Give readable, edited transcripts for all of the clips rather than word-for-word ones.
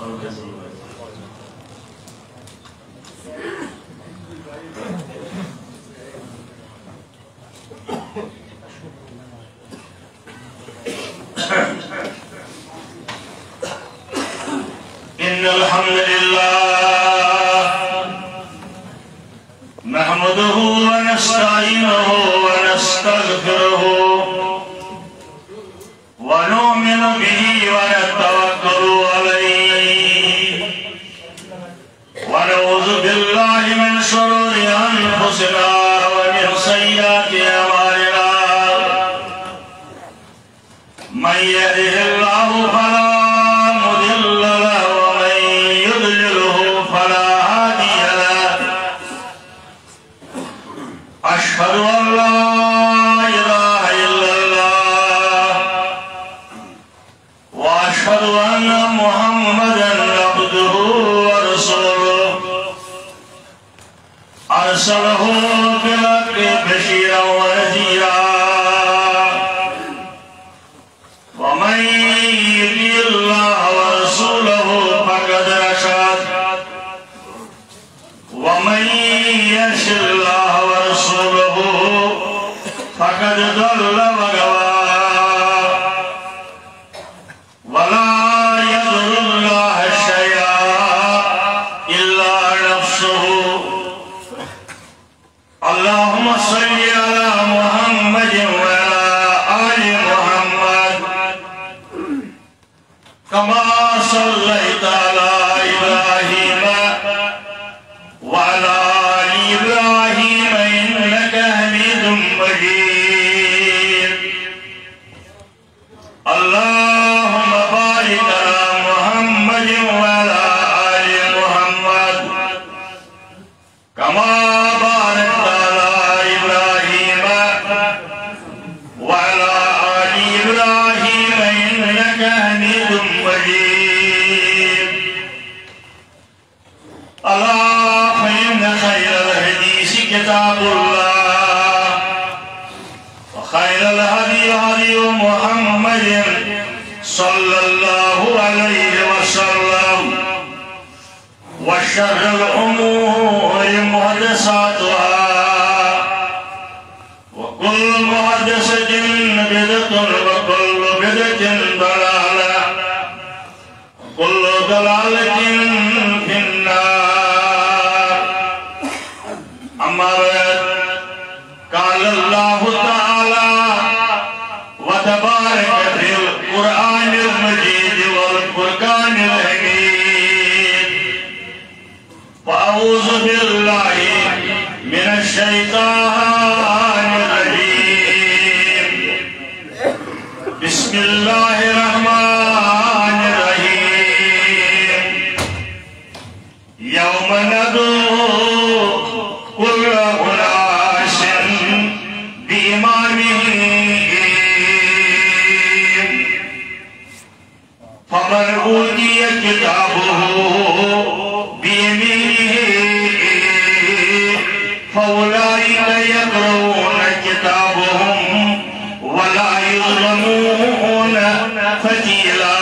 إن الحمد لله نحمده ونستعينه ونستغفره ونؤمن به ونتوكل عليه ونعوذ بالله من شرور أنفسنا ومن سيئات أعمالنا من يهده الله فلا مضل له ومن يضلله فلا هادي له أشهد أن لا إله إلا الله وأشهد أن محمدا عبده ورسوله أرسله بالحق بشيرا ونذيرا ومن يطع الله ورسوله فقد رشد ومن يعص الله ورسوله فقد ضل وغوى ولا يضر الله شيئا إلا نفسه اللهم صل على محمد وعلى آل محمد كما صليت على إبراهيم وعلى آل إبراهيم إنك حميد مجيد اللهم بارك على محمد وعلى آل محمد كما باركت على إبراهيم وعلى آل إبراهيم إنك حميد مجيد ألا فإن خير الحديث كتاب الله وخير الهدي هدي محمد صلى الله عليه وسلم وشر الأمور محدثاتها وكل محدثة بدعة وكل بدعة ضلالة وكل ضلالة في النار أما بعد قال الله تعالى وتبارك في القرآن المجيد والفرقان الحميد وأعوذ بالله من الشيطان الرجيم بسم الله الرحمن الرحيم يوم ندعو كل أناس بإمامهم فمن أوتي كتابه بيمينه فأولئك يقرؤون كتابهم ولا يظلمون فتيلا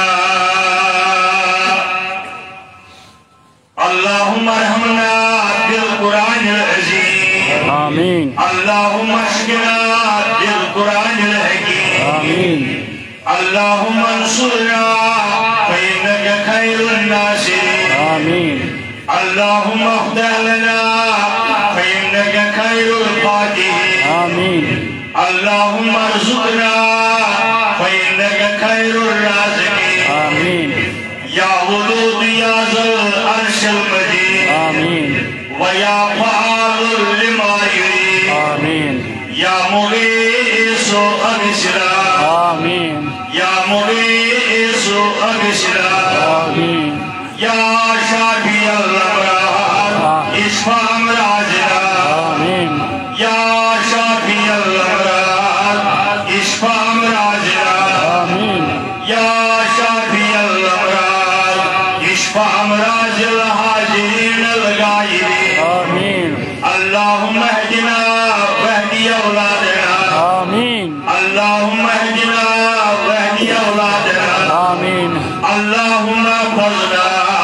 اللهم ارحمنا بالقرآن العظيم آمين اللهم اشفنا بالقرآن الحكيم آمين اللهم انصرنا فإنك خير الناصرين آمين اللهم افتح لنا فإنك خير الفاتحين آمين اللهم ارزقنا فإنك خير الرازقين آمين يا ولود يا ذا العرش المجيد آمين ويا فعال لما يريد آمين يا مغيث أبشرا آمين يا مغيث أبشرا آمين يا شافي الأمراض اشفى أمراضنا آمين يا شافي الأمراض اشفى أمراضنا آمين يا شافي الأمراض اشفى أمراض الحاضرين الغائبين آمين اللهم اهدنا واهدي أولادنا آمين اللهم اهدنا واهدي أولادنا آمين اللهم احفظنا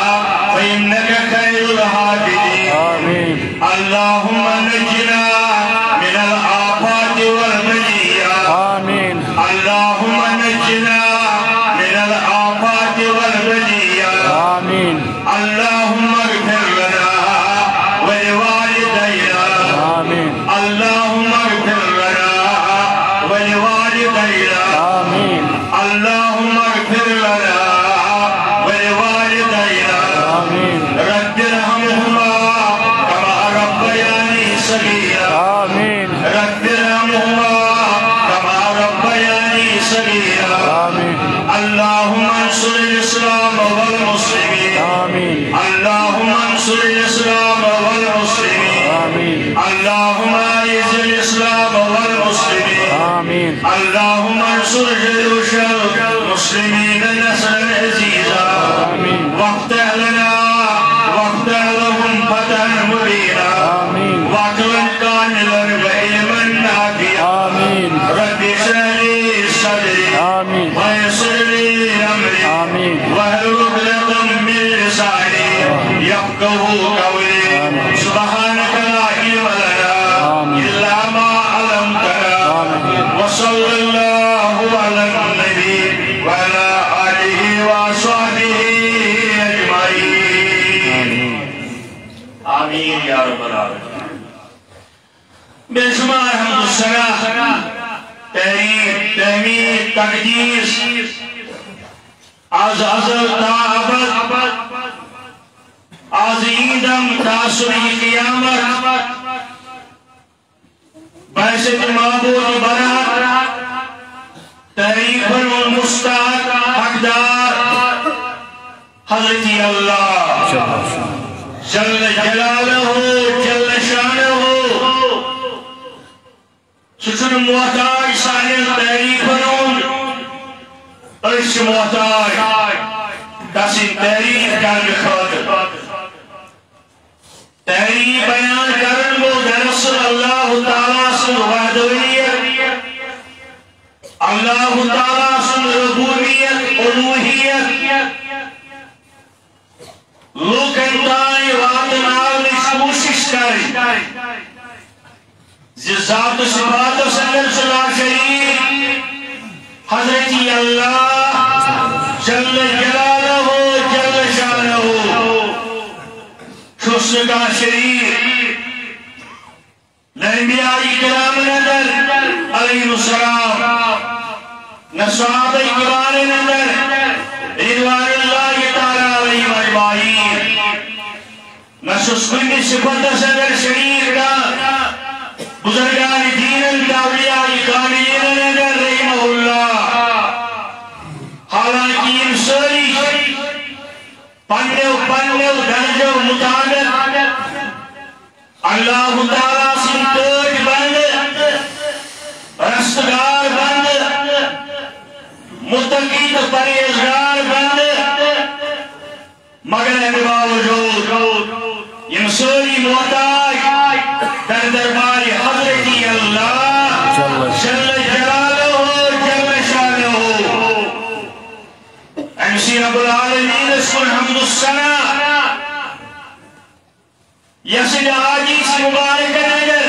اللهم اغفر لنا ولوالدينا رب ارحمهما كما ربياني صغيرا رب ارحمهما كما ربياني صغيرا اللهم انصر الاسلام والمسلمين اللهم انصر الاسلام والمسلمين اللهم اعز الاسلام والمسلمين اللهم انصر جيوش المسلمين نصرا عزيزا وافتح لنا وافتح لهم فتحا مبينا واكرم كاملا وعلما نافعا رب اشرح لي صدري ويسر لي امري واحلل عقدة من لساني يفقهوا قولي سبحانك لا علم لنا الا ما علمتنا وصلى الله على النبي وعلى آله وصحبه أجمعين آمين يا رب العالمين بشمار حمد السلام تحريم تحمید تقدیس از ازل تا ابد از ایدم تا سوی قیامت بحثت معبود برات تعریف المستحق حقدار حضرت اللہ جل جلالہ جل شانہ سچن محتاج سانل تعریف اس محتاج تسی تعریف کرنے خاطر تعریف بیان کرن کو دراصل اللہ تعالیٰ سے وحدانیت اللہ تعالیٰ سے ربوبیت الوہیت لوکن تانی واتن آلش کوشش کریں ذات و صفات و سندر صلاح شریف حضرت اللہ جل جلالہ جل شانہ شسنگاہ شریف لانبیاء کرام نظر علیہ السلام نصحابہ کرام نظر رضوان اللہ تعالی علیہ اجمعین نسسکن صفت صدر شریف کا بزرگان دین الاولیاء کاملین نظر رحمہ اللہ حالانکہ ان ساری پنیو درجو مطابق اللہ تعالیٰ سن تاج بند رستگار بند متقی تو پرہیزگار بند مگر امی باوجود یم ساری محتاج در دربار حضرت اللہ جل جلالہ جل شانہ امسی رب العالمین اسکن حمد السنہ یسد آجیس مبارک نگر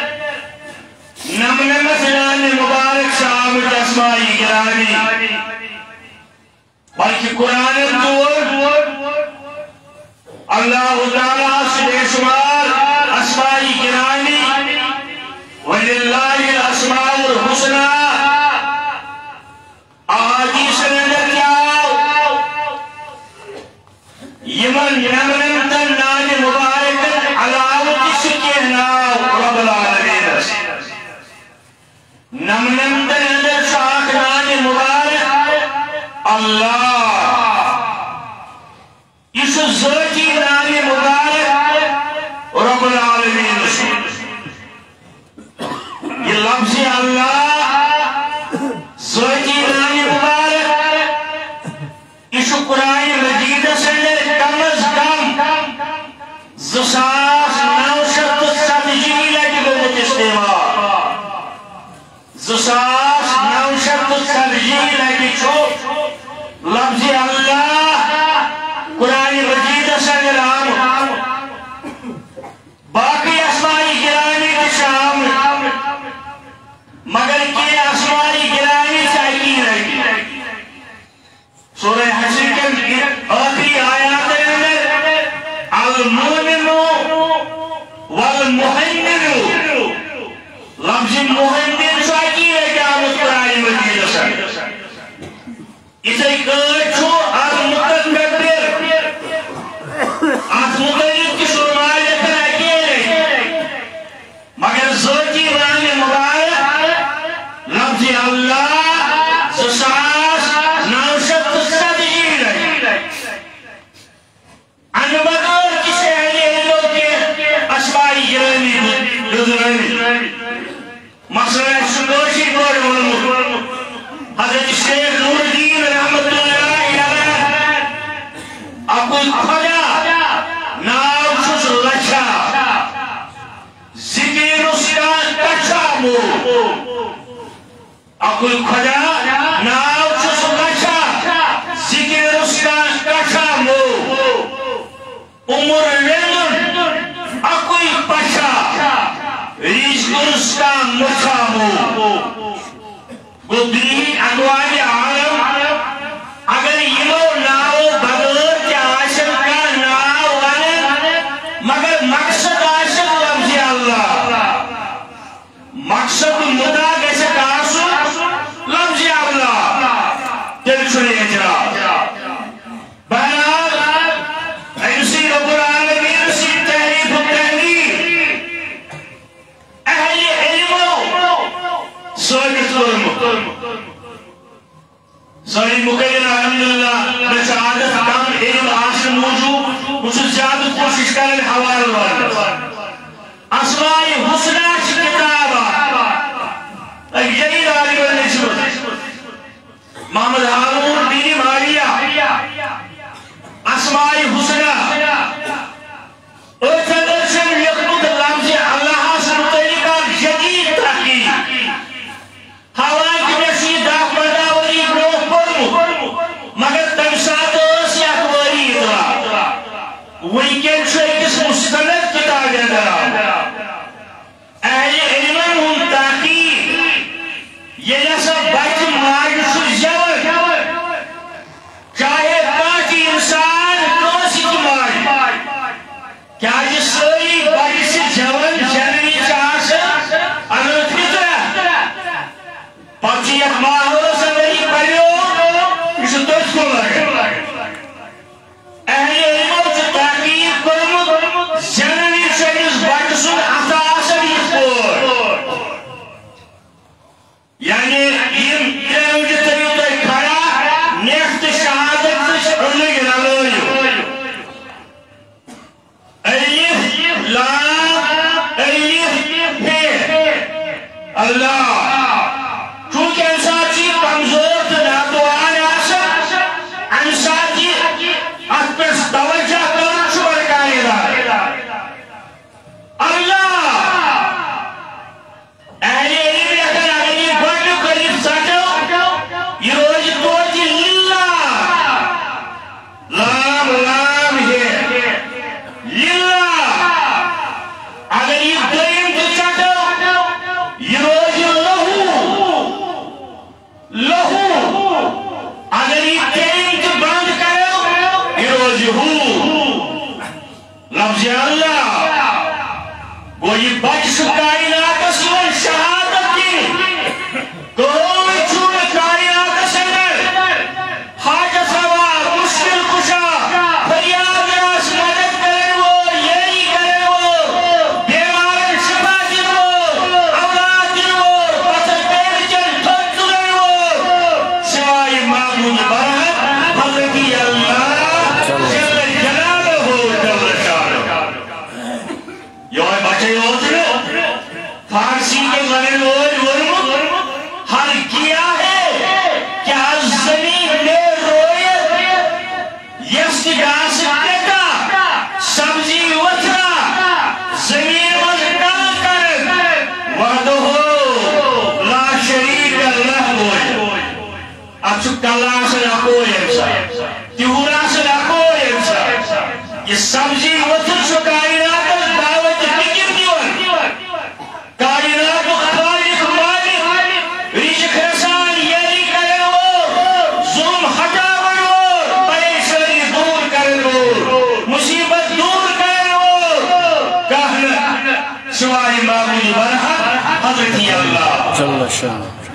نمنمت نان مبارک شامت اسمائی گرامی بلکہ قرآن دور اللہ تعالیٰ سے بے شمار اسمائی گرامی وَلِلَّهِ الْأَسْمَاءُ الْحُسْنَى آجیس نگر کیاؤ یمن نمنمتن نان مبارک علاوت سکے ناو رب العالمین نمنمتن اندر شاک نان مبارک اللہ اس ذاتی نان مبارک رب العالمین یہ لفظ اللہ ذاتی نان مبارک اس قرآن مجید سے کم از کم 2970 لگی گوت استعمال 2970 لگی چھو لفظ اللہ قرآن مجید سے رام باقی اسمائی گرامی کے شام مگر کی اسمائی گرامی چاہیے رہی سورہ حشر کے آخری آیات اندر المؤمن والمحمن لفظ محمن چاہیے ہے کہ آپ قرآن مجید سے اسے کچھو آج متقبر آج متقبر کی شرمائی لیکن اکیلے مگر ذاتی رنگ مبارک لفظ اللہ سساس نوشت صدیل ان بغیر کسی اہلی علموں کے اسمائی گرانی گزرانی مسئلہ شکوشی بڑھ ونمو حضرت شیخ نور الدین رحمت اللہ علیہ اکل خدا ناو چھس لچھا ذکر اسکان کچھا مو اکل خدا ناو چھس لچھا ذکر اسکان کچھا مو عمر ویندن اکل پچھا ریش اسکان مچھا مو گودی اقوال عالم اگر یہ ناو بغیر کے عاشق کا ناو ونن مگر مقصد عاشق لفظ اللہ مقصد مدعا گیسے کاسو لفظ اللہ دل چھوڑے اجرا بہرحال ایسی رب العالمین سی تحریف و تحریر اہل علم ثابت کرمو ساری مقیدن الحمدللہ میں عادت کم علم آسن موجود مجھے زیادہ کوشش کرنے حوال والد اسمائی حسنہ چی کتابہ ایک جدید عالم النسبت محمد حارون بن ماریہ اسمائی حسنہ اور تدرسن لکھنود لفظ اللہ سے متعلقہ جدید تحقیق حالانکہ میں داخ مداوری بروح پڑھوں مگر تمسات اس اخباری اطلاع ویکن چھو ایکس مستند کتاب اندرا اہل علمن ہم تحقیق یہ جیسا بچ ماجس جون چاہے باقی انسان کوسی کی ماج کیا یہ سوئی بچ جون جنوی چاہسا انہوں پچی ایک ماحول سے میری پڑھو اسے تجھ کو لگے اہل علموں سے تحقیق کرمت زنوی چنیز بچسن اتاسن یہ پور یعنی یہ تیروجی تریو تو کھڑا نیخت شہادت سے علگ رلویو ایلیف لام ایلیف پہ اللہ چونکہ انسان چیز کمزور تو ناتوان آسا انسان چیز اکبر توجہ کرن چھو برکانی دا اللہ اہلی علم لیکن اگر یہ گوڑنو قریب ساتھو یہ روز توجہ للہ لام لام ہے للہ اگر یہ دائم تو چاہتو یہ روز لہو اگر یہ تین تو بند کرو یہ روز لفظ اللہ وہ یہ بچ کائنات سن شہادت کی کوئی چھوڑ کائنات سندر حاجت روا مشکل کشا فریاد راس مدد کرے وہ یہی کرے وہ بیمار شفا دن وہ اولاد دن وہ پتر پیر چل تھوڑ دن وہ سوائی معبود برحق حضرتی اللہ جل جلالہ ہو جل شانہ یہ بچے ہوتے فارسی کے غیر ورمت ہر کیا ہے کیا زمین میں رویت یس گاس دیتا سبزی وطرا زمین وزدان کر وعدہ ہو لا شریک اللہ ہوئے اچھو کلا سے رکھوئے انسا تیورا سے رکھوئے انسا یہ سبزی وطر شو کائنات دعوت فکر دیون کائنات خالق مالک رزق رسان یری کرے وہ ظلم ہٹا بڑھو پریشانی دور کرے وہ مصیبت دور کرے وہ کہنا سوائی معبود برحق حضرت اللہ جل شان رباب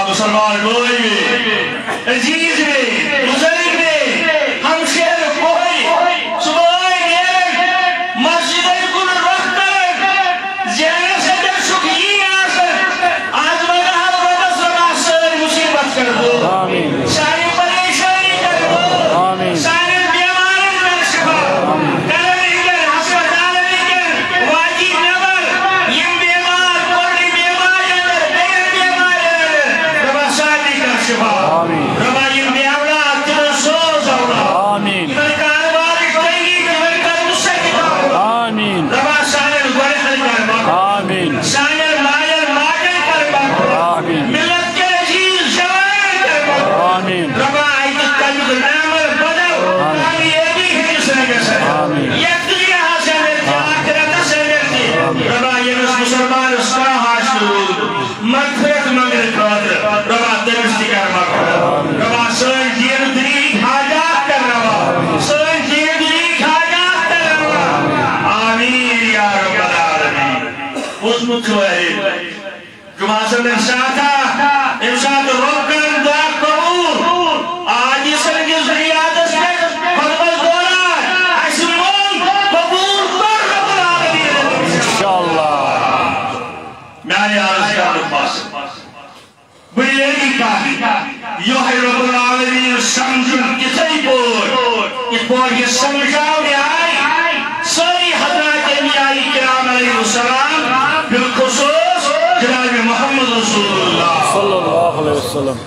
مسلمان بھائی بھی عزیز بھی بزرگ بھی ہمشیر کوئی صبح نیرن مسجد کن رخ کرن زیادہ سے در شکیین آسن آج مدہ ربس ربا سر مصیبت کر دو ساری پریشانی کر دو ساری بیماری کر شفا کرن اگر ہسپتال اگر واجی نبر یم بیمار کوری بیمار اگر بیر بیمار اگر ربا ساری کر شفا ربا یم بیاولاد تر سوز اولاد من کاربار کئی من کر مسکتا ربا ساری گوڑے حل کر ساری مایر ماجر کر بات ملت کے عزیز جوان کر بات ربا آئیت قلب نامر بدل آمی ایدی ہے جس نے کسر یک دنیا حاصل ہے آخرت سنر دی ربا ینس مسلمان اسکا حاصل مغفرت مگر قادر ربا درستی کر مگر ربا سن دین دریک حاجات کر ربا سن دین دریک حاجات کر ربا آمین یا رب العالمین اس متوائے جمعہ سے انسان رکن دا قبول آجی سنگز ریادت سے فرمل دولا اسمان قبول کر رب العالمین انشاءاللہ میں عرض کا لباس بلیگی کہا یوہ رب العالمین سمجھن کسی پور یہ سمجھاؤ نے آئی ساری حضرات انبیاء کرام علیہ السلام بالخصوص جناب محمد رسول اللہ صلی اللہ علیہ وسلم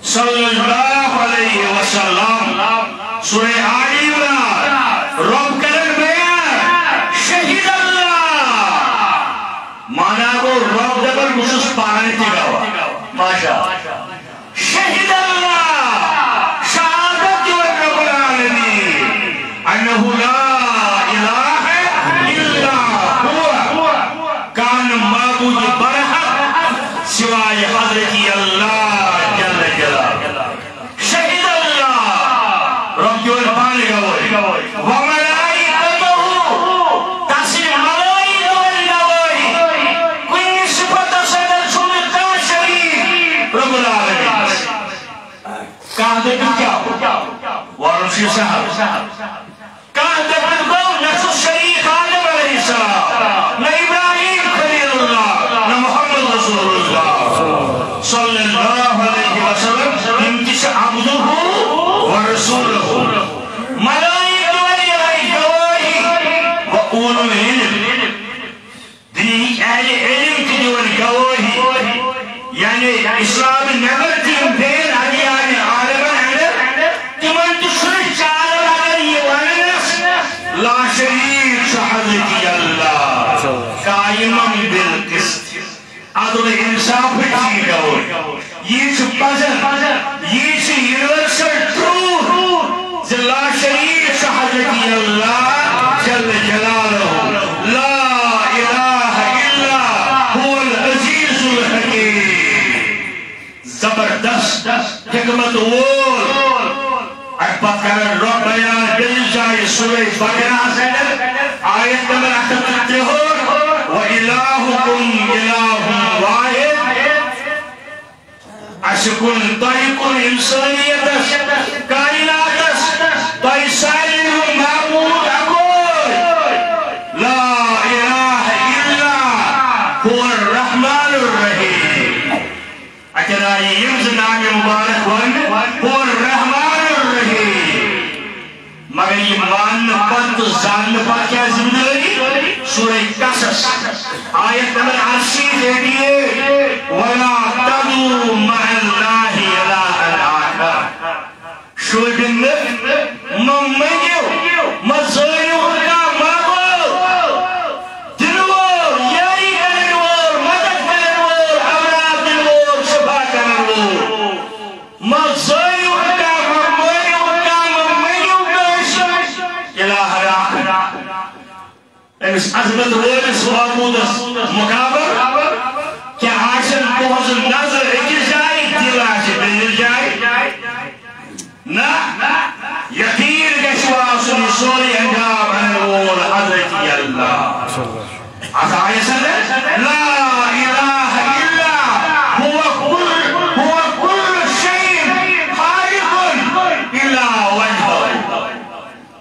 سورہ آل عمران رب کرن بیان شہید اللہ مانا کو رب دبل مشس پانے تھی گاوا ماشا شہید اللہ شہادت رب العالمین انہو لا الہ الا ہوا کان معبود برحق سوائے حضرتی اللہ جل جلال شہید اللہ رب جو پانے گوائی وملائکتہو تحصیل ملائکہ والنوائی کوئی صفت صدر سنتا شریف رب العالمین کہاں دے بھی کیا ہو وارنشی صاحب کہاں دے بھی گو نفس شریف آدم علیہ السلام نہ ابراہیم خلیل اللہ نہ محمد رسول اللہ صلی اللہ علیہ وسلم انتش عبدہ ورسولہ ملائکہ والی گواہی وقولوا العلم دینی اہل علم کی جو گواہی یعنی اسلام نبر تیم پھر علیان عالمان عالم تمن تشرش چالر اگر یہ ونس لا شریک حضرتی اللہ قائمم بالقسط عدل انصاف کی گواہی یہ پزن یہ یونیورسل ٹروت لا شریک حضرتی اللہ جل جلالہ لا الہ الا هو العزیز الحکیم زبردست حکمت وول احبت کرن رب بیان بل جائے سورہ بقرہ سے آیت نمبر 38 وَإِلَٰهُكُمْ إِلَٰهٌ وَاحِدٌ اشکن طریقن انسانیتس کائناتس تیسائل معبود اکوئی لا الہ الا هو الرحمن الرحیم اکرائی یمز نام مبارک هو الرحمن الرحیم مگر یہ مان پت زان پت کیا زندگی سورہ قصص آیت نمبر 80 دیکھئے وَلَا تَدُوا مَعَ اللَّهِ إِلَٰهًا آخَرَ شوئبن ممنیو مزایو کا مابو دلوار یاری کرنوار مدد کرنوار امراض دلوار شفا کرنوار مزایو کا ممنیو کش الہ آخر امس عظمت ویلس وابودس مقابر کیا حاشن بہت نظر اکر جائے دل آشن بہر جائے نا یقین گشوا سنی سوری انجام انوول حضرتی اللہ عطا آئے سنر لا الہ الا هو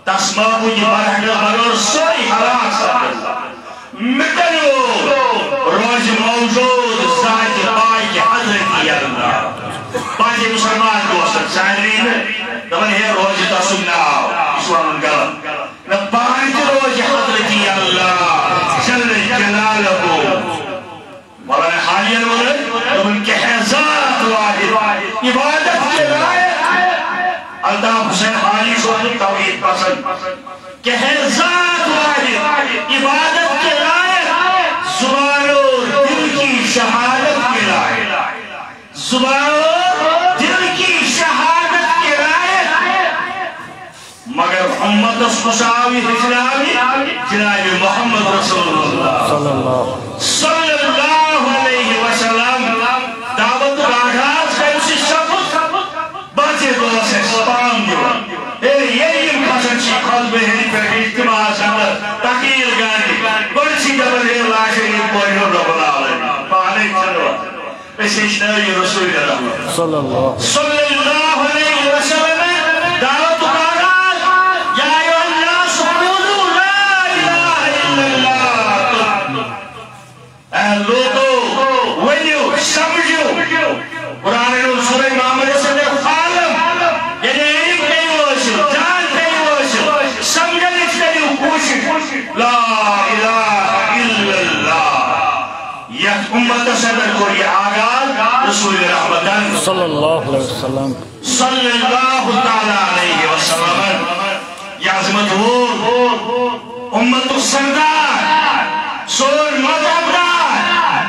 تسمعوا برحق البغر سوری حلاق ساتھ مٹنو روز موجود ذات پاک حضرت اللہ پانچ مسلمان دوست سائرین دبن ہے روز تسم ناو اسوان غلط پانچ روز حضرت اللہ جل جلالہ مولانا حالیہ دبن کہ ہے ذات واحد عبادت کے لائق الطاف حسین حالی صورت توحید پسند کہ ہے ذات واحد عبادت کے لائق زبان اور دل کی شہادت کے لائق زبان اور دل کی شہادت کے لائق مگر امت اسمساوی اسلامی جناب محمد رسول اللہ صلی اللہ علیہ وسلم دعوت راجات کا اسی شبت بچے دو سے سپام دیو یہ کھسن چی قلب ہے پر اجتماع سندر تقیر گانی برچی دبل ہے لاشنی پوجو رب العالمین پانے چلو اس اشنائی رسول اللہ صلی اللہ علیہ وسلم دعوت راجات یا ایوہ الناس قولوا لا الہ الا اللہ اے لوگو ونیو سمجھو قرآن نور سورہ محمد صلی اللہ علیہ وسلم یعنی علم کئی واشو جان کئی واشو سمجھن اچھتنی کوشش لا الہ الا اللہ یک امت صدر کو یہ آغاز رسول رحمتن صلی اللہ علیہ وسلم صلی اللہ تعالیٰ علیہ وسلم یہ عظمت ہو امت السردار سور مذہبدار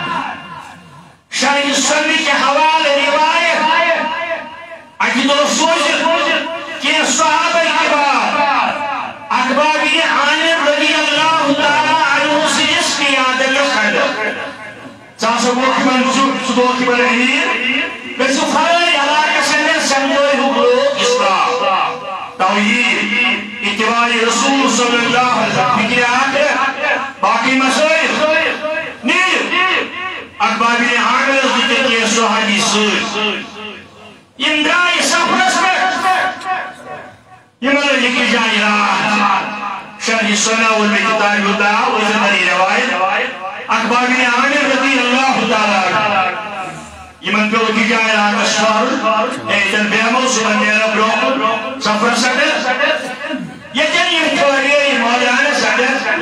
شاہی سنی کے حوالے روایت اجد و سوجد کہ صحابہ کبار اقباب بن عامر رضی اللہ تعالیٰ عنہ سے اس کی عادت خندر چاسا وقبن صدوق بن امیر بسو خواہی علاقہ سنر سنجوئی حقوق اسلام توحید اتباع رسول صلی اللہ علیہ وسلم فکر آخر باقی مسائل نیر اقباب بن عامر ذکر کیا صحابی سوئی اندرائی سفرس پر یہ مطلب لکھی جائے راہ شرح سنہ والمکتار یوتا وزنری روایت اقباب بن عامر رضی اللہ تعالیٰ یہ من پہ لکھی جائے راہ مشہر ایتن بیمو سبن میرا بروکن سفر سکر یہ جن یہ توریہ مولانا سکر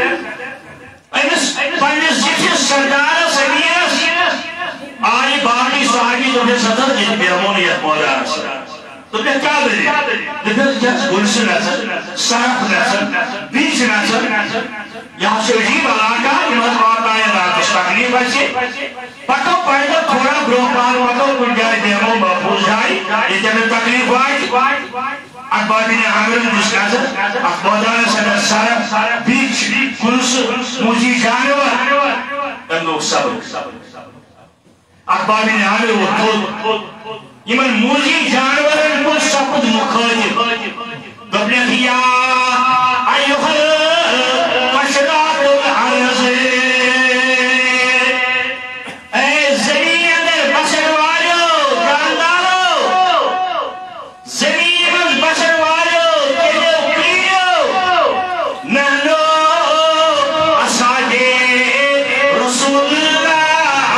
پنیس جیسے سردار سمیس آئی باقی صحابی تو پھر صدر جن بیرمونیت مولانا سکر تو پھر کیا دلی؟ پھر جس گلس نظر سرف نظر بیچ نظر یہاں سے عجیب علاقہ امت بات آئے راتش تقریب ہے پتو پیدا تھوڑا بروپان پتو کن جائے دیمو محفوظ جائے یہ جب تقریب آئی اقباب بن عامر جس نظر اقبادان صدر سرف بیچ گلس موجی جانور اندوک صبر اقباب بن عامر وہ خود یمن موجی جانورن کو سپد مخاطب دبنیت یا ایوہ مشرات العرض اے زمین اندر بشر والیو جاندارو زمین اندر بشر والیو کہو کریو نحنو اصحاب رسول اللہ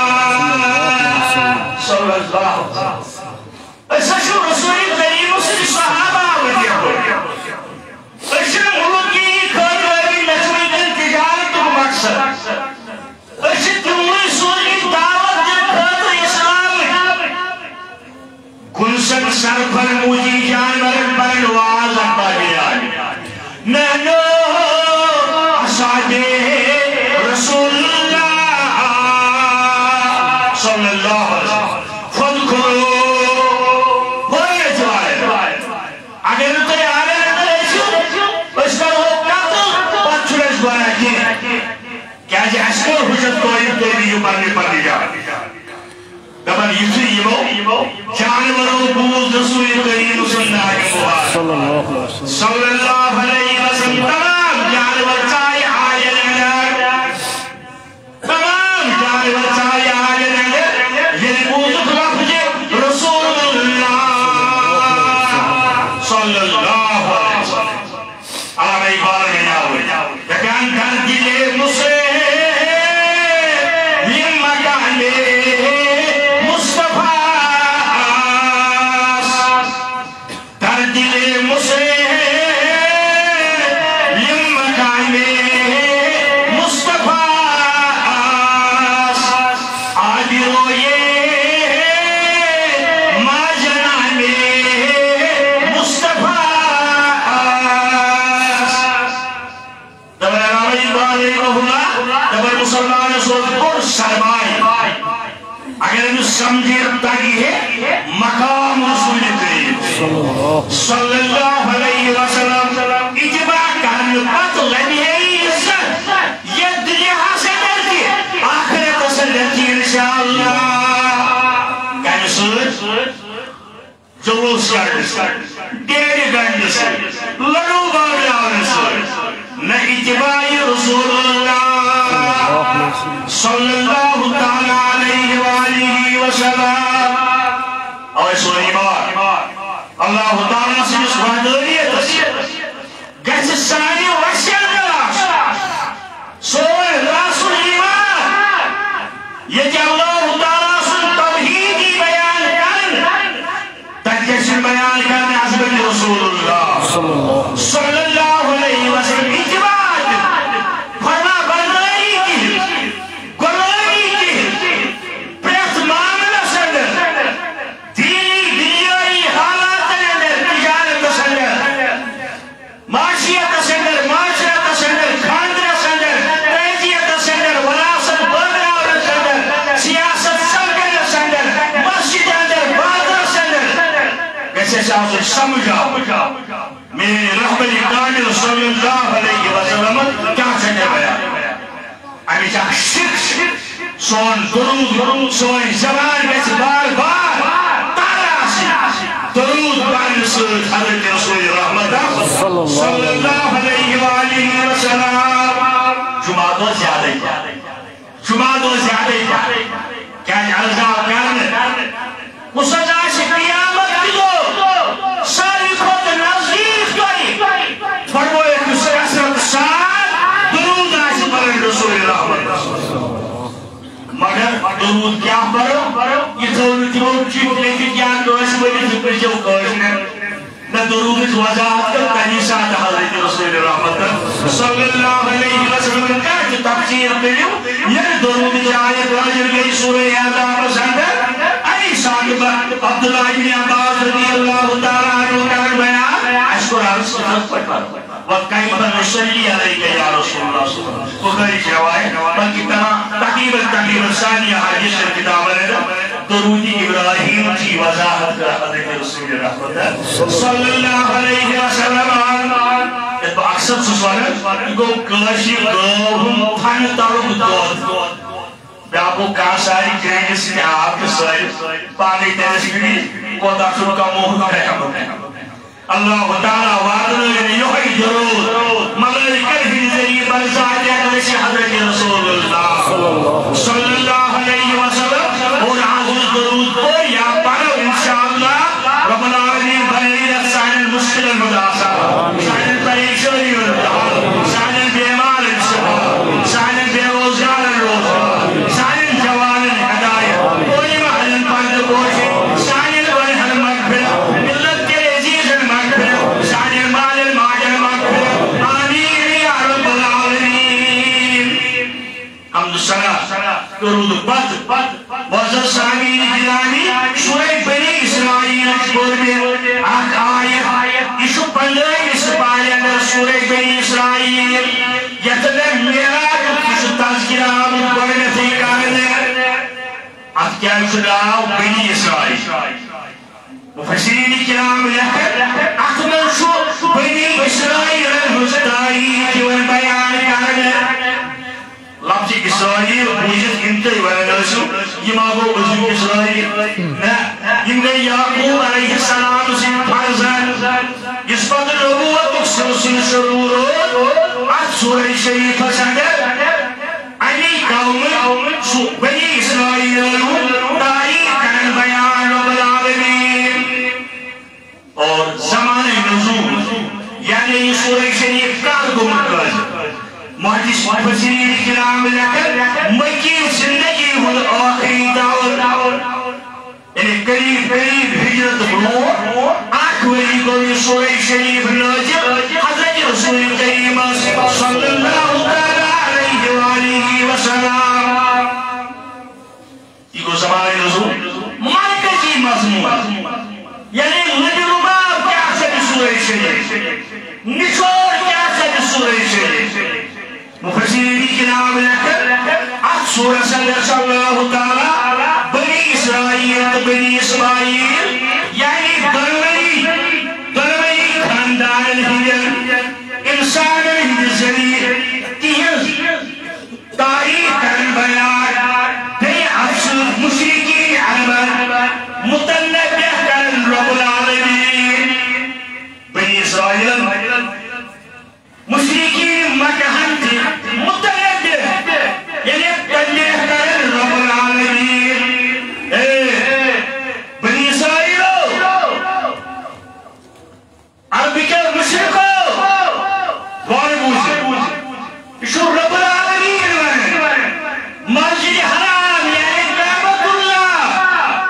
صلی اللہ علیہ وسلم سشو رسولی کریم سے صحابہ ودیا ہوئی اشن ملکی کھائی ورمی نچوئی دن تجارت کو مقصد اشن تمہیں سوری دعوت دن خاطر اسلام گلسن سرفر موجی جانورن پر نواز اقبال نحنو اصحاب رسول اللہ صلی اللہ علیہ وسلم خود کرو دبن یمو جانوروں بوز رسول کریم صلی اللہ علیہ وسلم تمام جانور چاہے آئے لنگر تمام جانور چاہے آئے لنگر یہ بوز لفظ رسول اللہ صلی اللہ علیہ وسلم علامہ اقبال گیا ہوئے دکان کر دلے مسلم مکان مصطفیٰ کر دلے مسلم مکان مصطفیٰ آدھی روئے اگر ہم سمجھے تاکہ ہے مقام رسول کریم صلی اللہ علیہ وسلم اتباع کرنے پت لبی ہے عزت یہ دنیا سے ڈرتی آخرت سے ڈرتی انشاءاللہ کہنے سوچ جلوس کرنے ڈیڑھ گھنٹے سے لڑو باڑی آنے سے نہ اتباع رسول اللہ صلی اللہ تعالیٰ علیہ وآلہ وسلم اور سوئی بار اللہ تعالیٰ سے اس وحدانیت سے گیسے سانی وحشیت دلاش سوئی رسول ایمان یہ کہ اللہ تعالیٰ سے توحیدی بیان کرن تجیشن بیان کرن عظمت رسول اللہ صلی اللہ علیہ وسلم اتباع سمجھا میرے رحمت کامل صلی اللہ علیہ وسلم کیا چاہتے ہیں امی چاہ شک سون درود سون زبان میں بار بار تاراسی درود بان سید حضرت رسول رحمت صلی اللہ علیہ وآلہ وسلم جمعہ دو زیادہ کیا عرضہ کرنے مسجدہ سے قیامت دلو ساری خود نزدیک گئی فرموئے کس کسرت ساتھ درود آئیس پر رسول اللہ مگر درود کیا پڑھو یہ درود چیپ لیکن کیا دوست ویلی ذکر جو کرنے نہ درود وضاحت کر تنیسات حضرت رسول رحمت صلی اللہ علیہ وسلم کا جو تفسیر کرو یہ درود کی آیت واجر گئی سورہ اعظام پسند ای صاحب عبداللہ ابن عباس رضی اللہ تعالیٰ عنہ کا بیان اشکر عرض سنت پڑھا وَقَيْفَ نُصَلِّي عَلَيْكَ يَا رسول اللہ صلی اللہ علیہ وسلم بخاری کی روایت بلکہ تقریباً ثانیہ حدیث کتاب ہے درودی ابراہیم کی وضاحت کا حضرت رسول رحمت صلی اللہ علیہ وسلم تو اکثر سوال گو کلاشی گوہم تھن تارک دود بیاپو کاساری کرینس کے آپ کے سائر پانی تیرس گری کو داخل کا موہ رحمت اللہ تعالیٰ وعدنا یوہی درود ملائکہ ہی ذریعے برزاد اکرشی حضرت رسول اللہ صلی اللہ علیہ وسلم اور حضور درود کو یا پڑھو انشاءاللہ رب العالمین بھائی رکھسان المشکل المداسا سان الپریشوری والدعال سان البیمار الشفا سان البیروزگار الروزگار سان الجوان الہدایت کوئی محل پرد کوشی سان الورح المغفر ملت کے عزیز المغفر سان المال الماج المغفر آمین یا رب العالمین حمد الصلاة درود بد وزر سامین جلانی سورہ بنی اسرائیل اکبر میں آک آیت اشو پندائی اسپالی اندر سورہ بنی اسرائیل یتدر میراج اشو تذکرہ آمد برنتی کارنے ات کیا اشو راو بنی اسرائیل مفسرین کرام لکھر اکمل شو بنی اسرائیل المستائی کی ون بیان کارنے لفظ اسرائیل بوجد انتہی ورنسو یہ ماغو بزرگ اسرائیل ان گئی یعقوب علیہ السلام سے فرزن اس پر نبوت سلسل شرور ات سورہ شریف سندر انی قوم بنی اسرائیل دائی کرن بیان رب العالمین اور زمان نزول یعنی یہ سورہ شریف کا مفسرین کرام لکھن مکی زندگی ہند آخری دور یعنی قریب ہجرت برو اخ وری گو سورہ شریف نازل حضرت رسول کریم صلی اللہ علیہ وآلہ وسلم یہ کو زمانہ رسول مرکزی مضمون یعنی لجرباب کیا سے سورہ شریف نچوڑ کیا سے سورہ شریف مفسرین کرام لکھن اس سورہ صلی اللہ تعالی بنی اسرائیل بنی اسماعیل یعنی دنوی خاندان ہندن انسان ہند ذریعے تیز تاریخ کرن بیان بے افسوس مشرکی عمل متنبع کرن رب العالمین بنی اسرائیل مشرکی مکہن تھی متنبع یعنی تنبیہ کرن رب العالمین بنی اسرائیل عربی کے مشرکو غور بوجھ شو رب العالمین مسجد حرام یعنی کعبۃ اللہ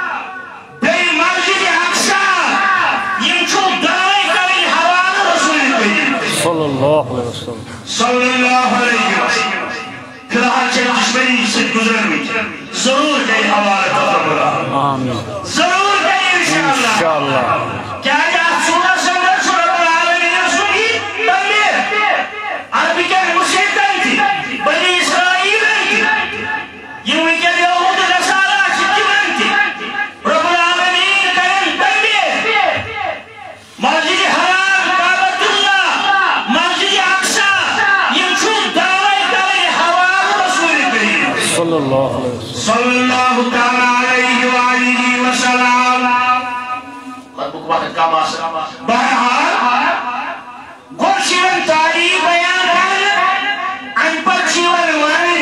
بے مسجد اقصی یم چھو دعوی کریں حوالہ رسول کریم صلی اللہ علیہ وسلم صلی اللہ علیہ وسلم فی الحال چاہے دشمنی سے گزرن میں ضرور کہیں حوالہ تفرق آمین ضرور کہیں انشاءاللہ کیا جات سورہ سندر سورہ رب العالمین رسول کی تنبیہ عربی کے مشرکن تھی بنی اسرائیل تھی یہ ان کے یہود نصارہ شکمن تھی رب العالمین کرن تنبیہ مسجد حرام کعبۃ اللہ مسجد اقصی یہ چھو دعوی کریں حوالہ رسول کریم صلی اللہ علیہ وسلم صلی اللہ تعالی علیہ وآلہ وسلم لگبگ وقت کم آسا بہرحال گوشیون تاریخ بیان کرنا ان پر چیون وانی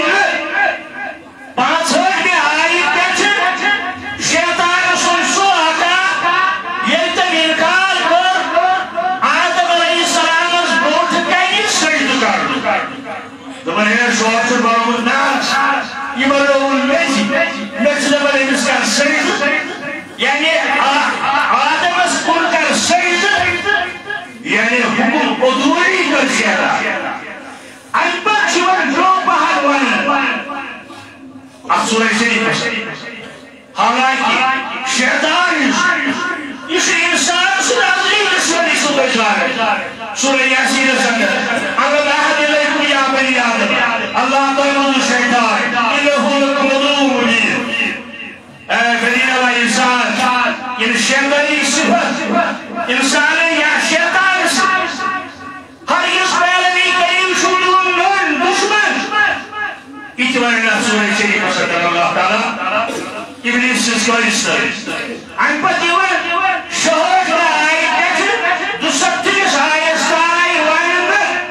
پانچ ہٹ میں آئی پیچھر شیطان رسول سو آتا یہ تم انکار کر آدم علیہ السلام اس بوٹ کہیں سجد کر دبن ہے شواب سے بابود ناس یہ مرون میسی میسی دبن ہے اس کا سجد یعنی آدم اس پر کر سجد یعنی حکم ادوری کر شیطان ان پر چیون جو بہت وانی اب سورہ شریف حالانکہ شیطان اس انسان سے نازلی دشمنی سے بچار ہے سورہ یاسین سندر اگر احد علیکم یا بنی آدم اللہ تعالی شیطان انہو لکم ادو مبین اے بنی اللہ انسان یہ شیطانی صفت انسان یا شیطان سے ہر اس پہلوی کریم شدون نون دشمن اتوارنا سورہ شریف صدر اللہ تعالی ابلیس سسکوائستر ان پر دیوان شہرت میں آئی دیکھر جو ستیس آئیستائی وانند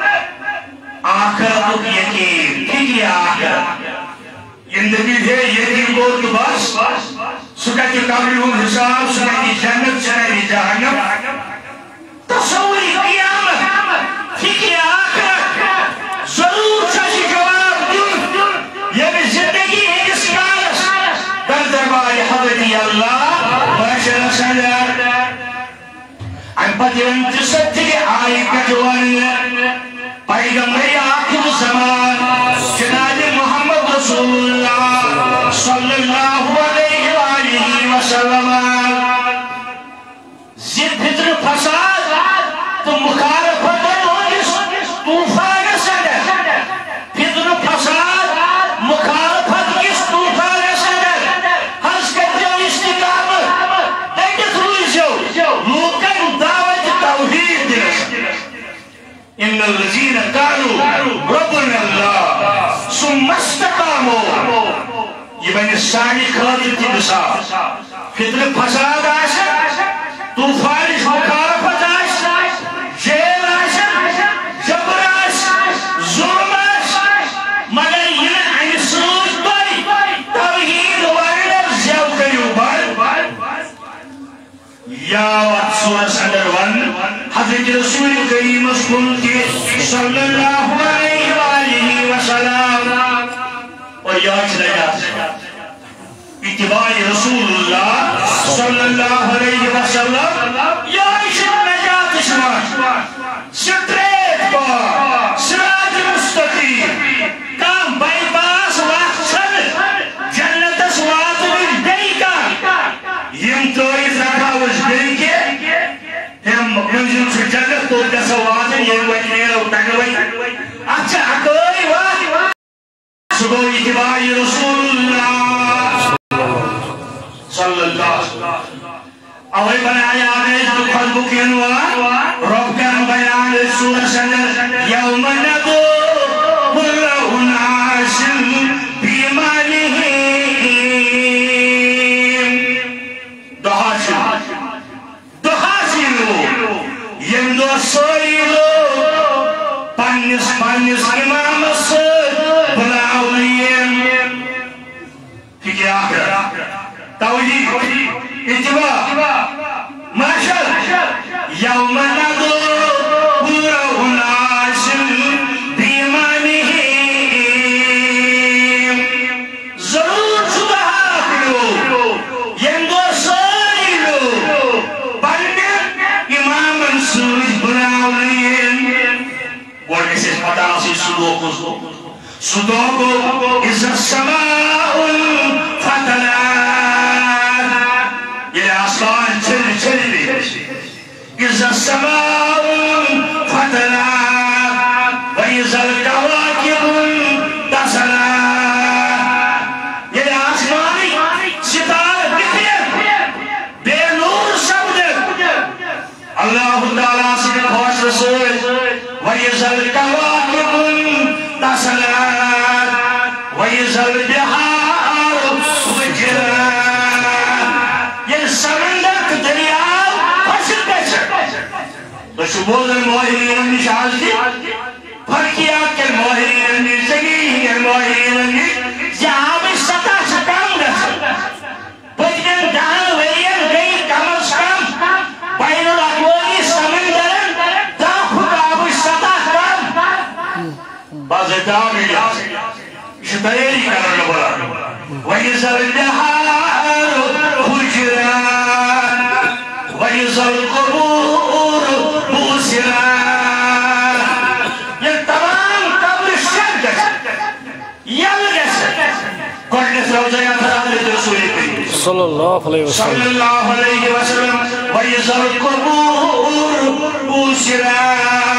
آخرت یقین ٹھیک ہے آخرت زندگی ہے یقین بول تو بس سکتی قبری ہم حساب سکتی جنت سکتی جہنم تصوری قیامت ٹھیک ہے آخرت ضرور چاہی جواب دن یہ بھی زندگی ہے اس کالس در دربار حضرت اللہ باشر صدر ان پتیون جسدی آئی کجوان پیغمبر آخر زمان جناب محمد رسول اللہ صلی اللہ علیہ وآلہ وسلم زد فطر فساد تو مخالفت طوفان صدر فطر فساد مخالفت کس طوفان صدر حس کرتے استقامت دیکھت روئی جو لوکن دعوت توحید ان الذین قالوا ربنا اللہ ثم استقاموا یہ بین ساری خاطر کی مثال فطر فساد آشا طوفان مخالفت آشا جیل آشا جبر آشا ظلم آشا مگر یہ این سروج بائی توحید ورنر زیو کریو یا وقت سورہ صدر ون حضرت رسول کریم صلی اللہ علیہ وآلہ وسلم اتباع رسول اللہ صلی اللہ علیہ وسلم یہ نجات شمار سٹریٹ پر صراط مستقیم کام بائی پاس وقت جنت سوات میں بیئی کا یم تویز رکھا اس بیئی کے ہم منزل سے جنت تو کا سوات ہے یہ وقت میرا اتنوئی اچھا اکوئی وقت سبو اتباع رسول اللہ صلی اللہ علیہ وسلم اوہی بنایا آنے تو خلقو کی انوار رب کن بیان سورہ سندر یوم ندو کل اناس بیمانہم دہاسی لو یم دو سوری لو پانیس امام سر بلاؤلیم فکر آخر توجیح اتباع معاشر یوم ندو کل اناس بیمانہم ضرور صبح لو یم دو سوری لو پانیس امام سر بلاؤلیم گوڑ کسی پتا سی صدوقو از السماء فتلات یہ آسمان چل بھی از السماء فتلات ویز الکواکب تسلات یہ آسمانی ستار بکھر بے نور سمجھ اللہ تعالیٰ سے خوش رسول ویز الکواکب تسلات ویز البحار وجرات یہ سمندر دریاو حسن کچھ تو شبوز الموہرین نشاز کی فرقیات کے موہرین نشگی کے موہرین جہاں بھی سطح سکام گسن بجن دہن ویین گئی کم از کم بین الاقوامی سمندر دا خدا بھی سطح کم بازدام الیاس شتائری کرنے بولا وَيَزَ الْبِحَارُ حُجْرًا وَيَزَ الْقُبُورُ بُوسِرًا یہ تمام قبر شر گسن یل گسن قرنس روزیات حضرت رسول کریم صلی اللہ علیہ وسلم صلی اللہ علیہ وسلم وَيَزَ الْقُبُورُ بُوسِرًا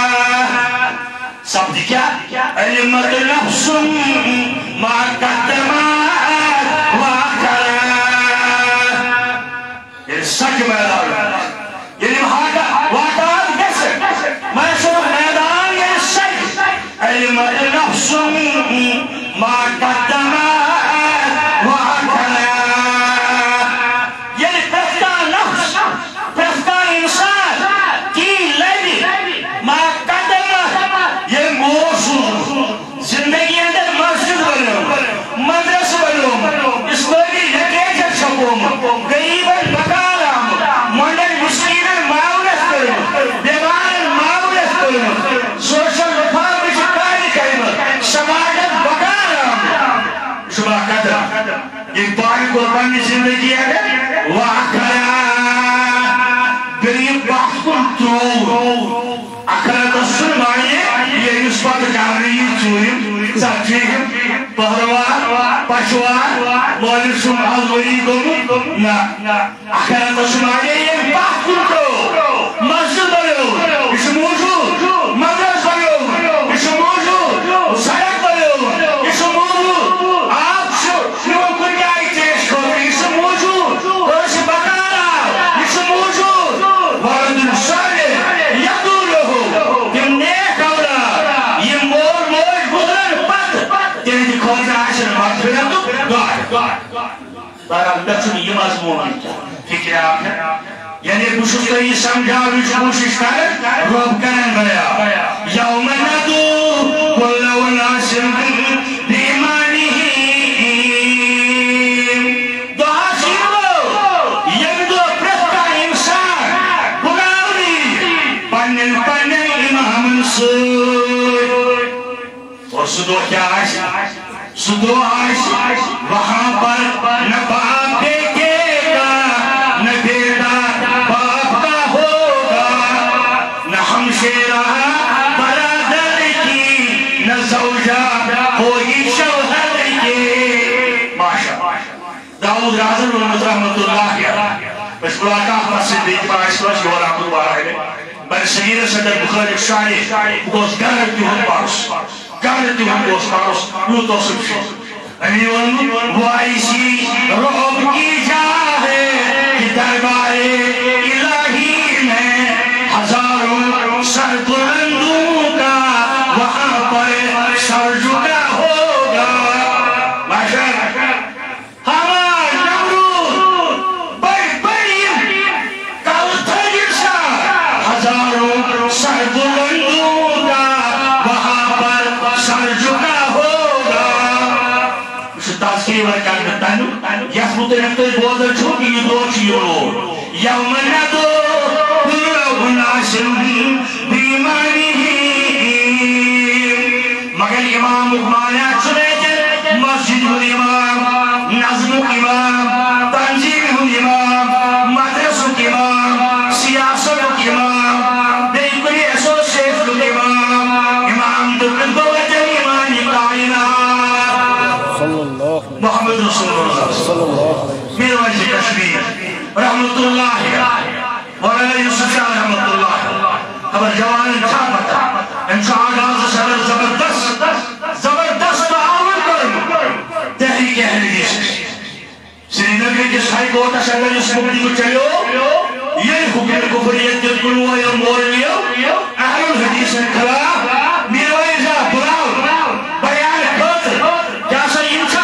سب کیا علمت نفس ما قدمات وآخرات یہ سچ میدان یعنی واقعات کیسے محصول میدان یہ سچ علمت نفس ما قدمات وآخرات یعنی پرفتہ نفس پرفتہ انسان کی لبی ما یہ موضوع زندگی اندر مسجد بنو مدرس بنو اسلامی لٹریچر چھپوم غریبن بکارام منڈل مسکینن معاونت کرو دیوانن معاونت کرو سوشل ریفارم کاری کرو سماجت بکارام شما قدر یہ پانی قربانی زندگی اندر واقعا غریب باخن ترو اکھرت سن مائیے یہ نسبت کامری چوریم سچیم پہروان پشوان مولر سن آزوری گم نا اکھرت سن مائیے یہ باخن ترو مسجد بنو اس موضوع مدرس بنو اس موضوع سڑک بنو اس موضوع آپ شنو کنی آئی تیش کو اس موضوع اس بکارا اس موضوع ورد سالے بہرحال لچن یہ مضمون فکر آخر یعنی بشت یہ سمجھاوش کوشش کر رب کرن بیا یوم ندو کل اناس بیمانہم دعا سیدو یم دو پرفتہ انسان بلاولی پنن امام سر اور سدو کیا آشا سدو آش وہاں پر نہ باپ دیکھے گا نہ بیٹا باپ کا ہوگا نہ ہمشیرہ برادر کی نہ زوجہ کوئی شوہر کے ماشاء داؤد رازل رحمت اللہ بس ملاقات مسجد دیکھ پا اس وقت جو رحمت اللہ ہے بر صغیر صدر بخاری شاعر گوز گرد ہم پارس گرد ہم گوز پارس یوں توصف شد امیون وہ ایسی رعب کی جا ہے کہ دربار الہی میں ہزاروں سر بلندوں کا وہاں پر سر جھکا ہوگا ماشاء سر بلندوں کا وہاں پر سر جھکا ہوگا اس تذکری ورکا کرتا ہے یس متنقل بودر چھوٹی یہ دو چیزوں یوم ندو کل اناس بیمانی مگر امام اکمایا چنے مسجد امام نظم امام تنظیم امام مدرس امام سیاست امام محمد رسول اللہ صلی اللہ علیہ وسلم میرے وجہ کشمیر رحمت اللہ مولانا یوسف شاہ رحمت اللہ خبر جوان تھا پتا انشاء آغاز صدر زبردست تعاون کرم تحریک اہل حدیث سری نگر کے سائی کوٹا صدر اس مقدی کو چلو یہ حکم کفریت جد کنوہ یا مولیو اہل الحدیث انقلاب میرے وجہ بلاؤ بیان خطر کیا سا انسان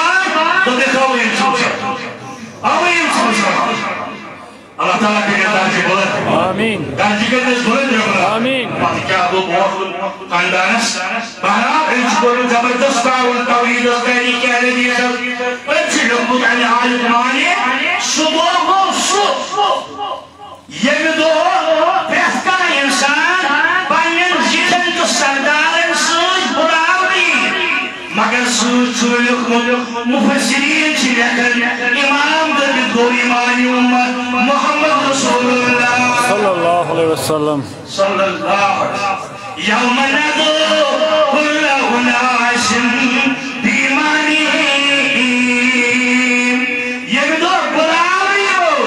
اللہ تعالیٰ کے درجے بلند آمین درجے کے بلند رکھنا آمین پتہ کیا وہ بہت خاندانس بہرحال انچ کو زبردست تعاون توحید و تحریک اہل حدیث انچ لوگوں علی حالت مانی صبح و صبح یہ دو پریت کا انسان پنن زیتن تو سردارن سوچ براوی مگر سوچ مفسرین چی لیکن امام درد کو ایمانی امت محمد رسول اللہ صلی اللہ علیہ وسلم صلی اللہ علیہ وسلم یوم ندو کل اناس بیمانی یہ دو براوی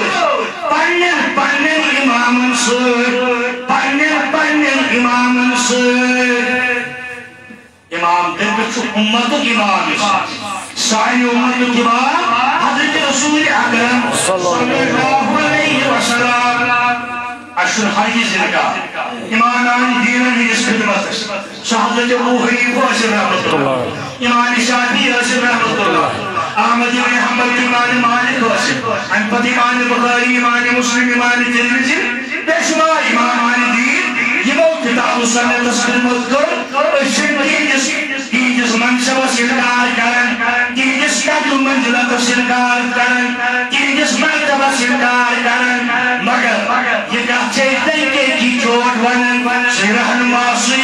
پنن امام سوچ پنن امام سوچ امام درد امت امام سائن امت امام حضرت رسول اکرم صلی اللہ علیہ وسلم اشر حیز لگا امامان دینن اس خدمت شہادت ابو حنیفہ اسر رحمت اللہ امام شافعی اسر رحمت اللہ احمد بن حنبل امام مالک اسر حنبل امام بخاری امام مسلم امام ترمذی بے شمار امامان دین یہ وہ کتاب و سنت خدمت کر تیجس منصب سرکار کرن تیجس قدر منزلت سرکار کرن تیجس مرتبہ سرکار کرن مگر یہ کہتے ہیں کہ کی چوٹ ونن رہنماسی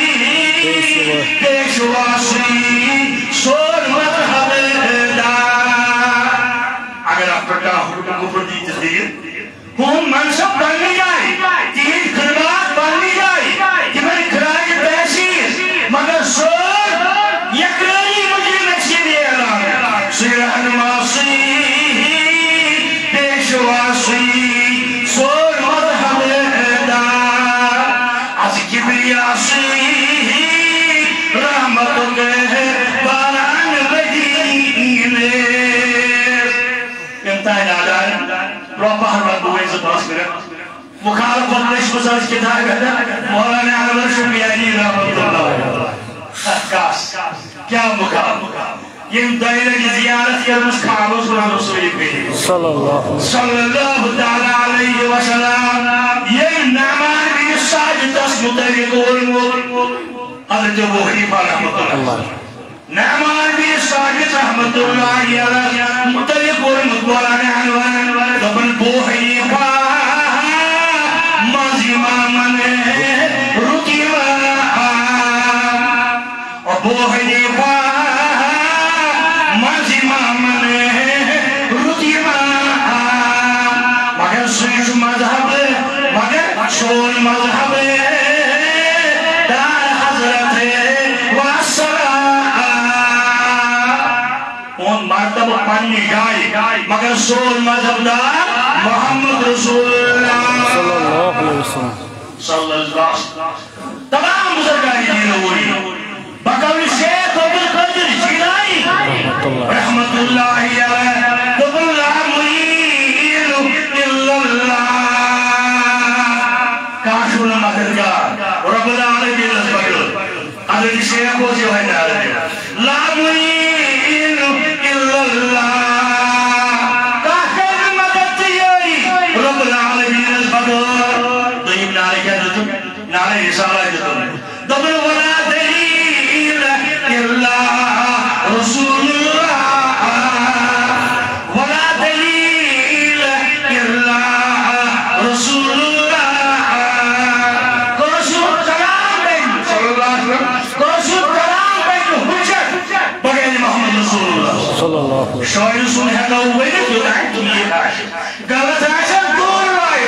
پیشواسی سور مذہب دا اگر آپ کا حکم کفر دی تحریر ہم منصب بننی جائے تین خدمات بننی جائے کہ میں خراج پیسی مگر سور یکرانی مجھے نقشی دے اعلان رہنماسی پیشواسی سور مذہب دا از کبریاسی رحمت کے باران مدینے انتہائی نادار روپا ہر وقت ہوئے زباس کرے مخالفت نشب ساز کتاب مولانا عمر شمیانی رحمت اللہ کاس کیا مخالفت یہ دائرہ کی زیارت کے مسخالوس قرآن رسولی پیدی صلی اللہ تعالیٰ علیہ وسلم یہ نعمان بن ساجدس متعلق حضرت ابو حنیفہ رحمت اللہ نعمان بن ساجد رحمت اللہ علیہ متعلق مولانا عنوان دبن ابو حنیفہ ماضی مامن رکیوہ ابو حنیفہ پنی جائے مگر سون مذہب دار محمد رسول اللہ صلی اللہ علیہ وسلم صلی اللہ علیہ وسلم تمام بزرگانی دینوری بقول شیخ عبدالقادر جیلانی رحمت اللہ علیہ دبل لا معین الا اللہ کاشون مددگار رب العالمین بقول حضرت شیخ کو جو ہے لا معین الا اللہ کاشون مدد تیاری رب العالمین بقول دیم نعرہ کیا دیتو نعرہ رسالہ دیتو دبل ولا دلیل الا رسول اللہ ولا دلیل الا رسول اللہ کوشور کلام بین صلی اللہ علیہ وسلم کوشور کلام بین حجت بغیر محمد رسول اللہ صلی اللہ علیہ وسلم شاعر سن ہیکا ہوئے نہیں تو یہ غلط آشن دور لائے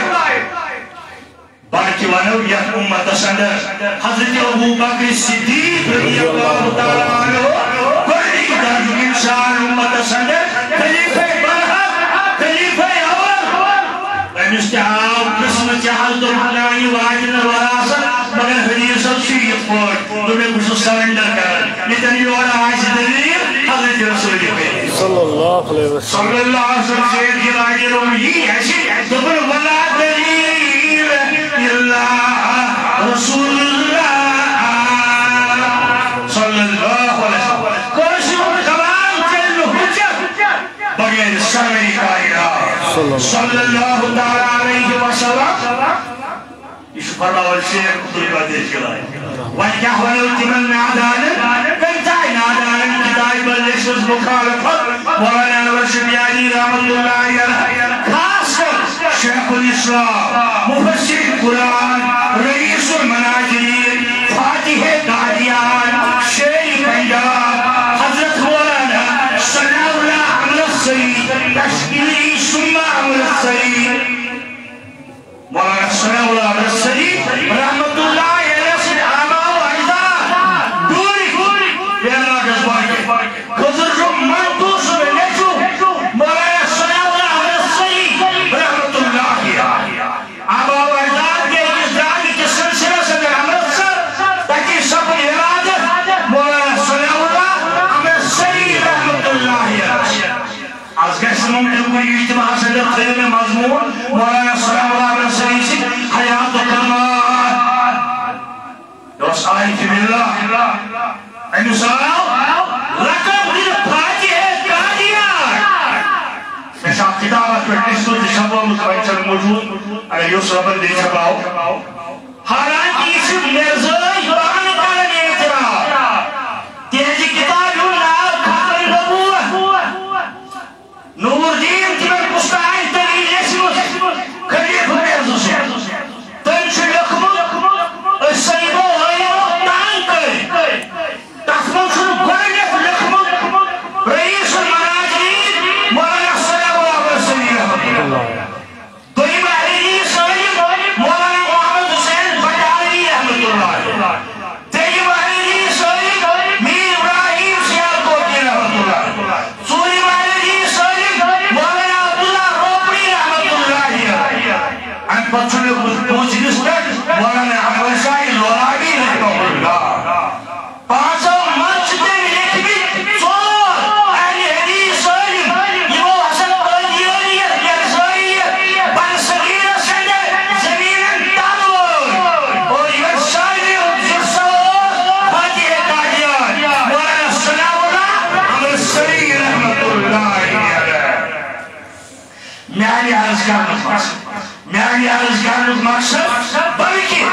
باقی ونو یک امت سندر حضرت ابو بکر صدیق رضی اللہ تعالیٰ عنہ بڑی درج انسان امت سندر خلیفہ برحق خلیفہ اول امستحاب قسم چہل دلہنائی واجن وراثت مگر حدیث الشیط پوٹ تمہیں کچھ سرنڈر کر لیکن یہ والا آئیس دلیل حضرت رسول کے صلی اللہ علیہ وسلم صلی اللہ علیہ وسلم سے یہ راجر اور یہ ایسی دبر ولا دلیل اللہ رسول اللہ صلی اللہ علیہ وسلم کوشور کلام چلو حجت بغیر سرمی کائنات صلی اللہ علیہ وسلم اس فرماول شیخ عبدالقادر جیلانی وان کیا ولو تمن نادان کنتائی نادان کتائی بلشت مخالفت مولانا ورشبیانی رحمت اللہ علیہ خاص کر شیخ الاسلام مفسر قرآن رئیس المناجرین فاتح قادیان شیخ پنجاب حضرت مولانا صلی اللہ علیہ وسلم تشکیلی سمہ علیہ مولانا صلی اللہ علیہ وسلم رحمت اللہ علیہ سے آبا و اجداد دوری بیانا جذبائی خضر جو منتوس و نیچو مولانا صلی اللہ علیہ وسلم رحمت اللہ آبا و اجداد کے اجداد کے سلسلہ سے امرتسر تاکہ سب ارادت مولانا صلی اللہ علیہ وسلم رحمت اللہ علیہ از گشت ممکن کوئی اجتماع سے در خیل مضمون مولانا صلی اللہ علیہ وسلم حیات و کلمات دوست آئی کی باللہ انسان رقم دل فاتح قادیان پیشاب کتابت پر نسل شبہ متوجہ موجود اگر یوس ربن دے چھپاؤ حالانکہ اس مرزائی بان کرن اعتراف تیجی کتاب یوں ناب کھاتر نبوت نور دین تمہیں مستعین تلیل اسمس خلیف مرزو سے تنچ لکھمت سیدو غیرو تان کرے تخمن شروع گرنف لکھمت رئیس المناجرین مولانا صلی اللہ علیہ وسلم دویم علیہ سلیم مولانا محمد حسین بٹاری رحمت اللہ تیجیم علیہ سلیم میر ابراہیم سیالکوٹی رحمت اللہ سوریم علیہ سلیم مولانا عبداللہ روپڑی رحمت اللہ ان پچھلے پوچھنس پر مولانا عمر شاہی لوراگی رحمت اللہ پانچوں منچ دے لکھبی چور اہل حدیث سلیم یہ وہ حسن قادیانیت یرزائیت بن صغیر سندر زمین تانور اور یہ شاہی جرسو فاتح قادیان مولانا صلی اللہ عمر شاہی رحمت اللہ میانی عرض کرنک مقصد بلکہ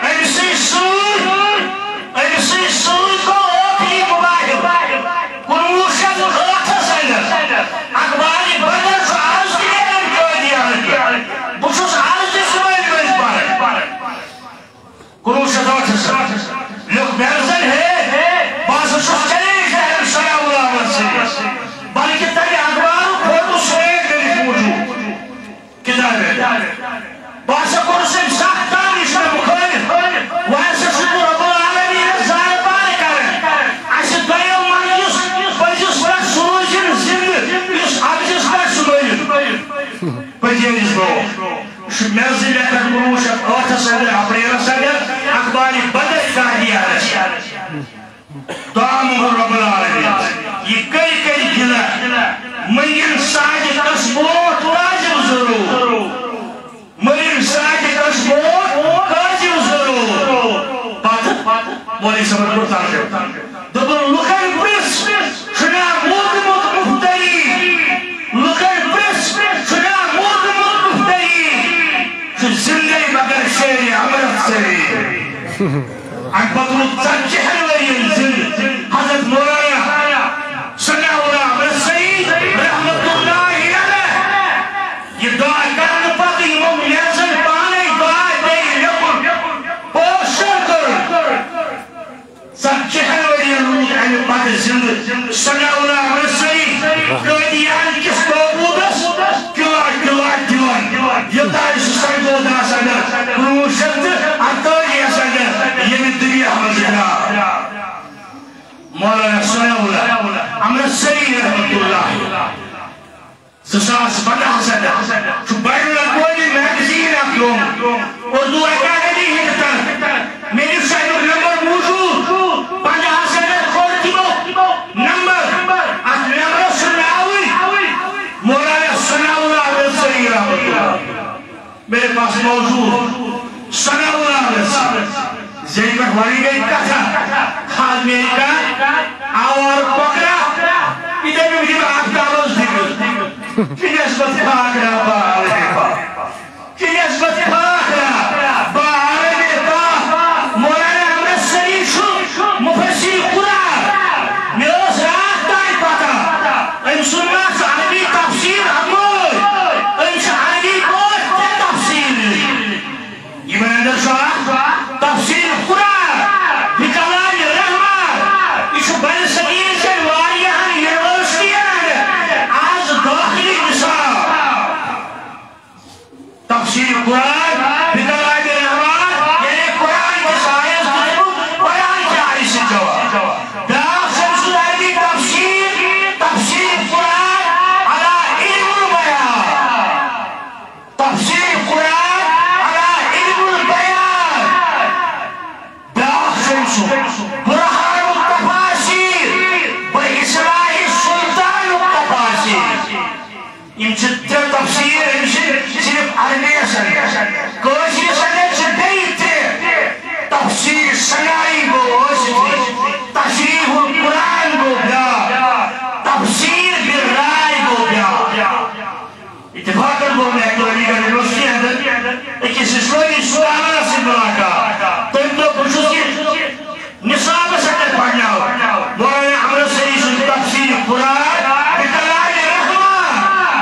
امسی سود کو اوپی مباہر کنوشت غلطس اندر اخباری بدر سو عرض دیرن قادیان بچوس عرض دسمائل بنز پارن کنوشت غلطس لوگ بیرزن ہے باسو شخص چلیش ہے صلی اللہ علیہ وسلم بلکہ تری اخبارو پھوٹو سویک دنی موجود کتاب ہے باسا کرسیم ساختان اس میں مخالف ویسا شکر رب العالمین زائر بار کرن ایسے دویل منجس بجس پر سروجن زند دعا رب العالمین یہ کئی گلا مین ساجد اسبوت واجب ضرور مین ساجد اسبوت واجب ضرور پات مولی سمجھ پڑتا ہے دبن لکن پرس شنا موت مفتری لکن پرس شنا موت مفتری زندگی مگر شیری عمرت سری عن بطل تنجح الوين حضرت مولانا صلى الله عليه السيد رحمة الله عليه يدعى كان باقي يوم ينزل باني دعاء دي لكم وشكر تنجح الوين عن بطل صلى الله عليه السيد قد يعني كسبوبس كلا يدعى سيدو داسنا روشت عطاري أسنا يمدري أحمد الله مولانا صلى الله عليه وسلم عمر السيد رحمة الله سساس بنا حسنا شو بيننا كل مهندسين اليوم اردو اكاديمي هندستان میری سائنس نمبر موجود بنا حسنا کورتیبو نمبر از نمبر سناوی مولانا صلى الله عليه وسلم میرے پاس موجود صلی اللہ علیہ وسلم زید پر ہماری گئی کتھا خاص میری کا اور پکڑا ادھر بھی مجھے آپ کا آواز دیکھو کی نسبت پاکرا بارے پا کی نسبت پاکرا بارے پا مولانا عمر سری شو مفسر قرآن میں اس رات تائی پاتا ان سنمات عربی تفسیر حمول ان عربی بوت تفسیر یہ میں اندر شاہ تفسیر قرآن بکلام رحمہ اس بن صغیر سے واریہاں یونیورسٹیاں آج داخلی نصاب تفسیر قرآن بکلام رحمہ یعنی قرآن کے سائنس قرآن کے آئی سے جواب داخل شمس العربی تفسیر قرآن علی علم البیان تفسیر قرآن برهان التفاسير بإصلاح السلطان التفاسير يمشي تفسير يمشي صرف عربية سنة كوشي سنة شديد تفسير صناعي بوسط تشريح القرآن بوبيا تفسير بالرأي بوبيا اتفاقا بوبيا اكتوري کا یونیورسٹی ہے ایک اسلامی سلامہ سے ملاقات تو ان کو خصوصی نصاب سکر پڑھنا ہو مولانا عمر سری سے تفسیر قرآن بکلام رحمہ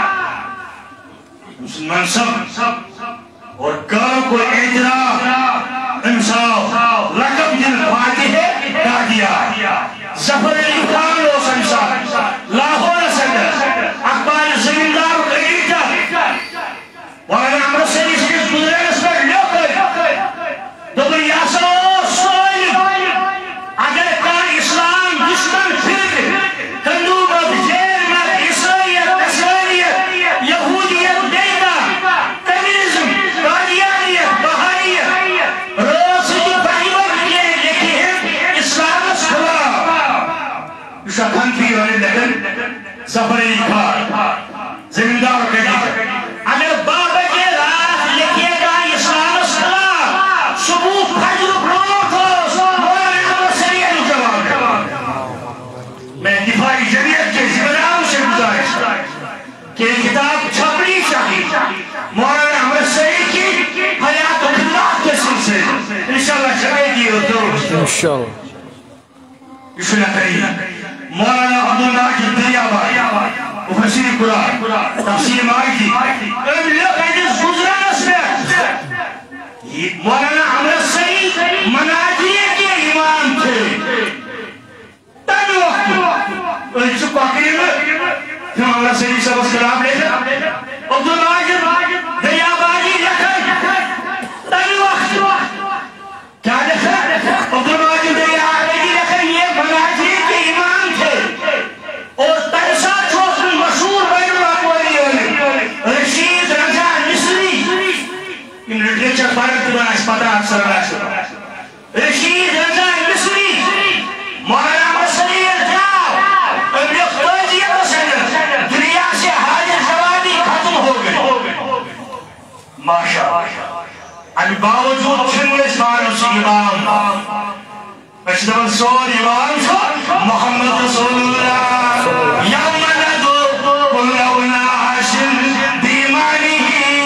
منصب اور کاروں کو اعتراف انصاف لقب جن فاتح کا دیا ظفر علی خان لو سنسار لاہور سنگر اخبار زمیندار قریتا مولانا عمر سری سے گزرے اس پر لوکر دبر یاسو سوئل اگر کار اسلام دشمن پھر ہندو مت جیل مت عیسائیت نصرانیت یہودیت دیتا کمیونزم قادیانیت بہائیت روز کی بہیمت کے لکھی ہے اسلام اس خلاف اسا کھنفی ہونے لگن ظفر علی خان زمیندار قریتا اگر بابا کے راہ لکھے گا اسلام اس خلاف ثبوت فجر پروت ہو مولانا عمر سری علی جواب میں دفاعی جمعیت کے ذمہ سے گزارش کہ کتاب چھپنی چاہیے مولانا عمر سری کی حیات اللہ کے سلسلے انشاءاللہ چھپے گی درست انشاءاللہ اسے نہ کریے مولانا عبدالماجد دریابائی مفسر قرآن تفسیر ماجدی ام لوگ ایدس گزرانس میں مولانا عمر سری مناجیے کے امام تھے تن وقت ان سے پاکری میں ہم عمر سری صاحب اس کلام لے تھے عبدالماجد دریابائی لکھن تن وقت کیا لکھن عبدالماجد دریابائی لکھن یہ مناجیے کے امام تھے اور تنسا چوسن مشہور بین الاقوالی ہونے رشید رضا مصری ان لٹریچر پارک بنا اس پتہ اکثر راشد رشید رضا مصری ماشاء ام باوجود چھنس مانس امام اشدبن سور امام محمد رسول اللہ یوم ندو کل اناس بیمانی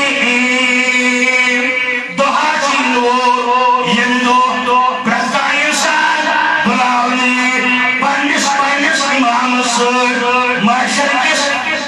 دہا چینو یم دو پرتا انسان بلاونی پنس امام سور محشر کس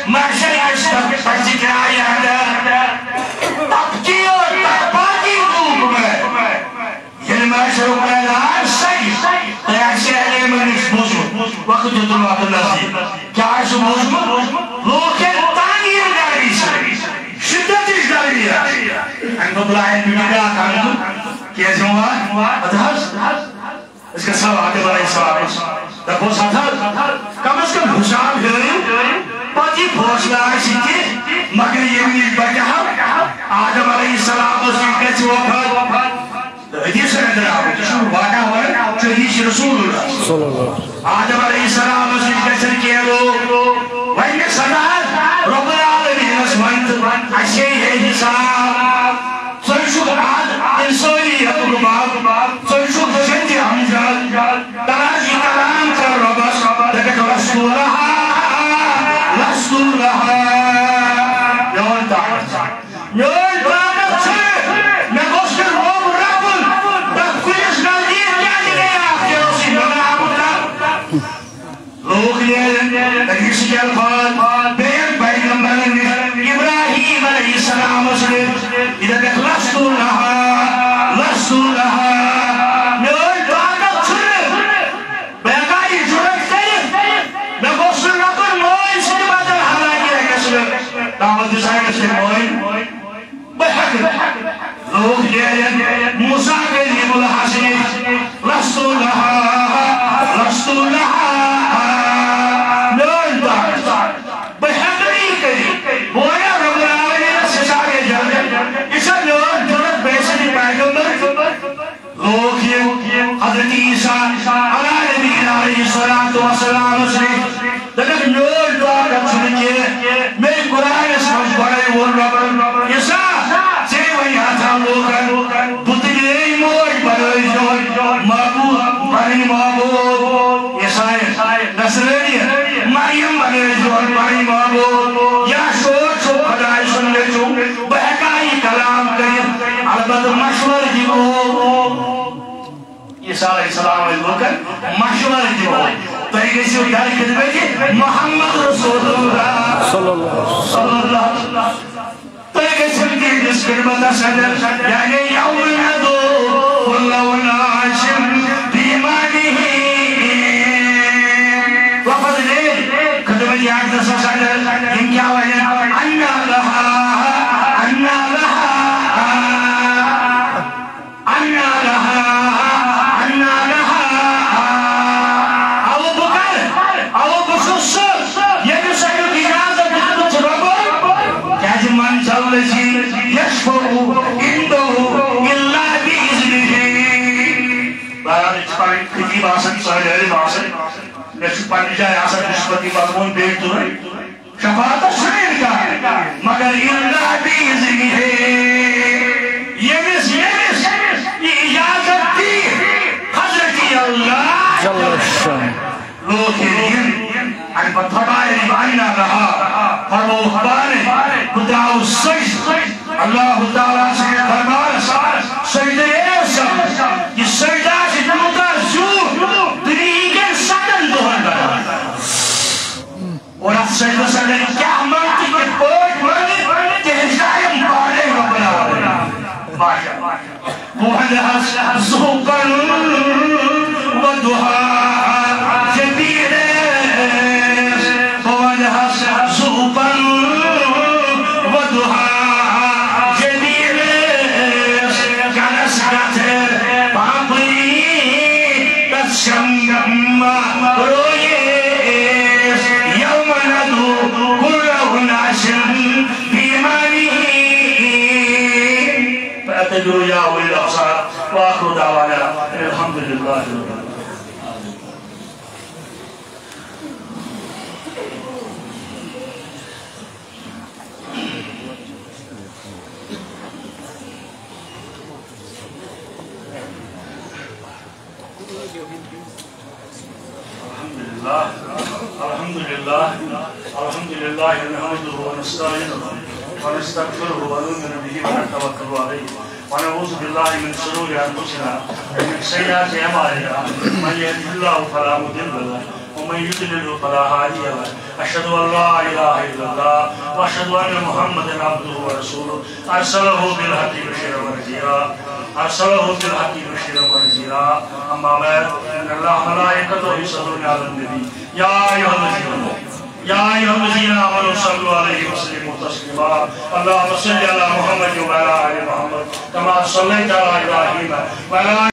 پچکرائی اندر تبکی اور تباکی روپ میں یہ محشر میدان سہی ایسے اہلِ منش بوزو وقت جدلوات نزدیک کیا ایسے بوزو لوگ کے تعمیر گاری سے شدت اس گاری ہے انکو بلائن بگیدہ کانتو کیسے ہوا ادھاز اس کا سب آدھے بڑا حساب دکھو ساتھ کم از کم حساب ہے پتی پھوسلہ آشی تھی مگر یہ بھی بچہ آدم علیہ السلام اسے کچھ وفاد حدیث اندر آبو کشور واقع ہوا ہے جو حدیث رسول اللہ آدم علیہ السلام اسے کچھ کیا لو وہی صدا رب العالمین اسمانت اشیئے ہے حساب سنشوک آد انسوئی اتقباب سنشوک جنتی حمجال تراجی کلام کر ربس لکت رسول اللہ یون طاقت چھے میں گوشت روب رکن تک کلیس نظیر کیا دیگے آپ کے اسی بنا ہوتا لوگ لیلن تکیس کے الفاظ بین پیغمبر ابراہیم علیہ السلام اسلم ادھا کہ لست اللہ یون طاقت چھے میں کائی جرک تیل میں گوشت رکن موئی سے بدل حلائی ہے دعوت دسائن سے موئی بحق لوگ جیلن موسیٰ کے لئے ملحسن لست لہا نون طاقت بحق نہیں کری بویا رب العالمین سزا کے جلد اسا نون جرد بیسنی پیغمبر لوگ یہ حضرت عیسیٰ علیہ علیہ السلام سے لیکن نور طاقت چھنکے میں قرآن سمجھ پڑے وہ رب عیسیٰ سے وہی آتا لوگن بطگی موج بڑھائی جوڑ معبود بڑی معبود عیسائی نصرانی مریم بڑھائی جوڑ بڑی معبود یا شور چھو پڑھائی سننے چھو بہکائی کلام کریم البت مشور جیو عیسیٰ علیہ السلام علیہ وسلم مشور جیو طریقے سے ادھار خدمت کی محمد رسول اللہ صلی اللہ علیہ وسلم طریقے سے اس خدمت صدر یعنی یوم ندو کل اناس بیمانی وقت لے خدمت یاد دسا صدر ان کیا وجہ انا لہا خطیب آسن صحیح علم آسن لیکن پانی جائے آسن نسبتی مضمون بیٹ تو ہے شفاعت شریر کا مگر اللہ بیزنی ہے یمس یہ اجازت دی حضرت اللہ لوگ یہ ان پر تھبائے باننا رہا فرمو خبارے خداو سجد اللہ تعالیٰ سے دربار سجدے ایسا یہ سجدہ سے دوتا زور دریگن سدن دوہر بنا اور اب سجدہ سجدہ کیا مانتی کہ پوٹ مانی تہزائم پاڑے رب العالمین باشا موحد حس زوکن و دہا جبیرس موحد حس زوکن و دہا يا أولي الأبصار وآخر دعوانا الحمد لله رب العالمين. الحمد لله نحمده ونستعينه ونستغفره ونؤمن به ونتوكل عليه ونعوذ بالله من شرور انفسنا ومن سيئات اعمالنا من يهده الله فلا مضل له ومن يضلل فلا هادي له اشهد ان لا اله الا الله واشهد ان محمدا عبده ورسوله ارسله بالحق بشيرا ونذيرا اما بعد ان الله وملائكته يصلون على النبي يا ايها الذين آمنوا صلوا عليه وسلموا تسليما اللهم صل على محمد وعلى آل محمد كما صليت على إبراهيم وعلى